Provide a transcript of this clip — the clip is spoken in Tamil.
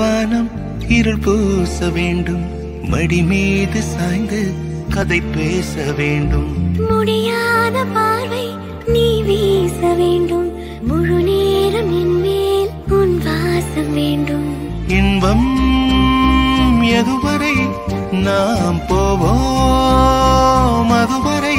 வானம் இருள் பூச வேண்டும், மடி மீது சாய்ந்து கதை பேச வேண்டும். முடியாத பார்வை நீ வீச வேண்டும், முழு நேரம் என் மேல் உன் வாசம் வேண்டும். இன்பம் எதுவரை நாம் போவோம், அதுவரை